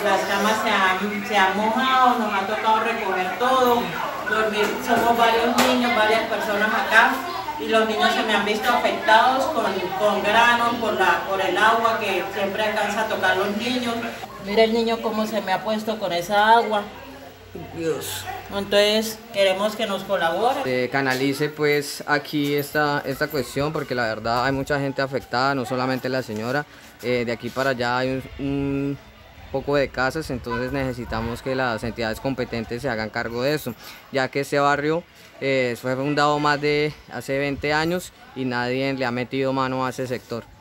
las camas se han mojado, nos ha tocado recoger todo, dormir, somos varios niños, varias personas acá, y los niños se me han visto afectados con granos por el agua que siempre alcanza a tocar los niños. Mira el niño cómo se me ha puesto con esa agua. Dios. Entonces queremos que nos colaboren. Se canalice pues aquí esta cuestión, porque la verdad hay mucha gente afectada, no solamente la señora. De aquí para allá hay un poco de casas, entonces necesitamos que las entidades competentes se hagan cargo de eso, ya que este barrio fue fundado más de hace 20 años y nadie le ha metido mano a ese sector.